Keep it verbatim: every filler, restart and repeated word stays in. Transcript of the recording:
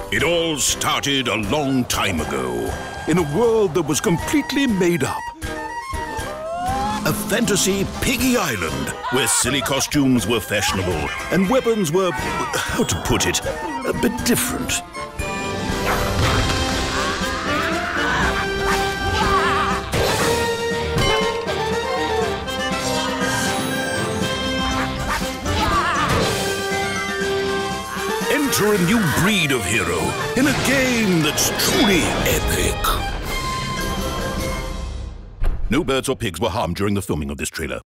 It all started a long time ago, in a world that was completely made up. A fantasy piggy island, where silly costumes were fashionable and weapons were, how to put it, a bit different. Enter a new breed of hero in a game that's truly epic. No birds or pigs were harmed during the filming of this trailer.